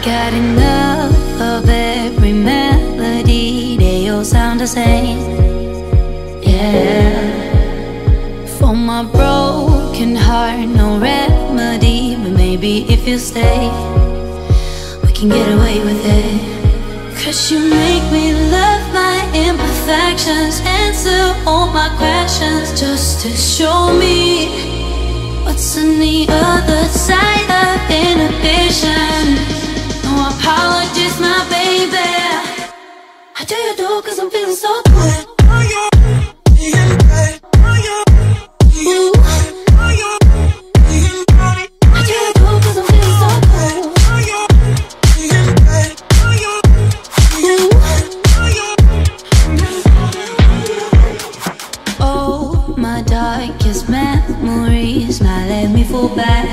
Got enough of every melody, they all sound the same. Yeah. For my broken heart, no remedy, but maybe if you stay, we can get away with it. 'Cause you make me love my imperfections, answer all my questions, just to show me what's on the other side of inhibition. No apologies, my baby. How do you do? 'Cause I'm feeling so good. Ooh. How do you do? 'Cause I'm feeling so good. Ooh. Oh, my darkest memories now let me fall back.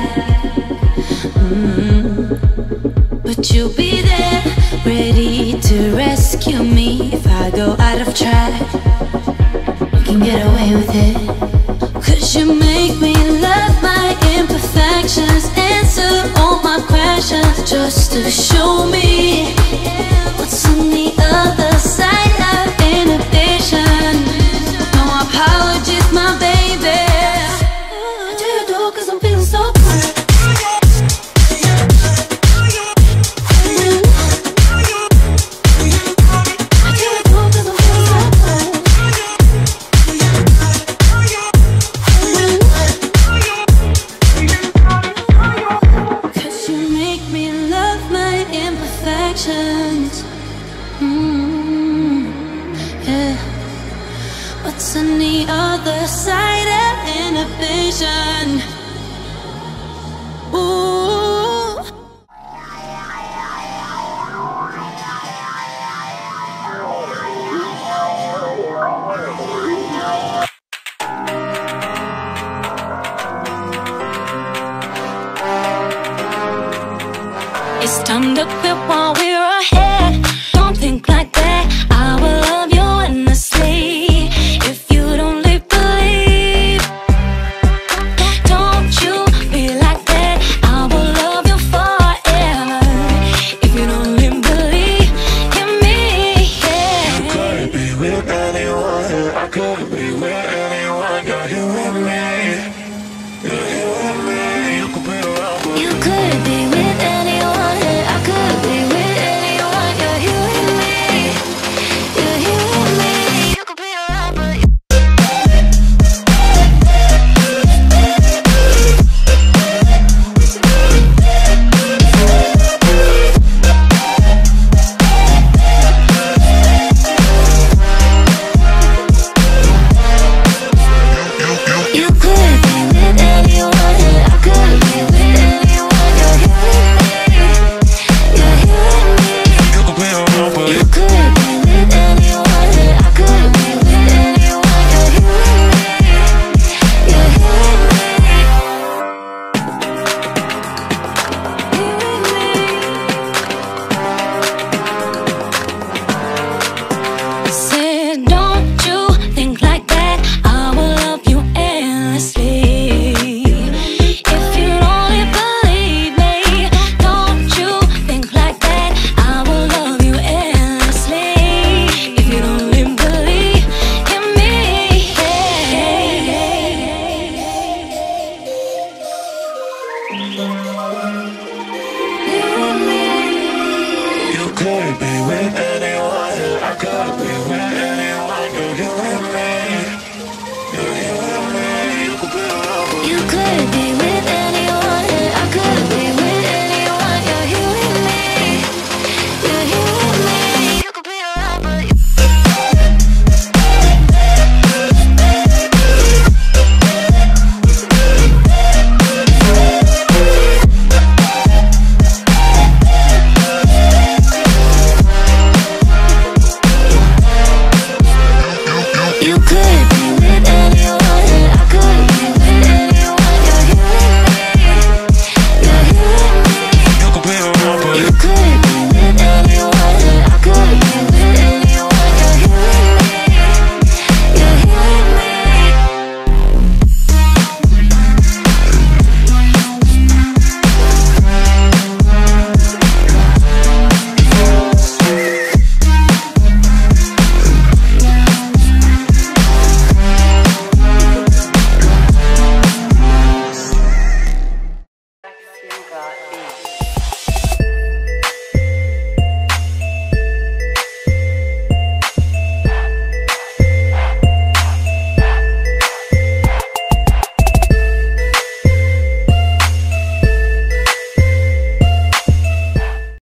But you'll be there, ready to rescue me if I go out of track. We can get away with it. 'Cause you make me love my imperfections, answer all my questions, just to show me what's on the other side of inhibition. No apologies, my baby. How do you do? 'Cause I'm feeling so good. Yeah. What's on the other side of inhibition? Ooh. It's time to quit while we're ahead. Don't think like that. I will love you endlessly. If you don't believe, don't you be like that. I will love you forever. If you don't believe in me, yeah. You could be with anyone, I could be with anyone. You're here with me, you're here with me. You could be around, but you could be with anyone. I could be with anyone. You're here with me. You're here with me. You could be around, but you could be with anyone. I could be with anyone. You're here with me. You're here with me. you could be around, but You could be with anyone. I could be with anyone. You're here with me. You're here with me. Said, don't you think like that. I will love you endlessly. If you only believe me, don't you think like that. I will love you endlessly. If you only believe in me, you could be with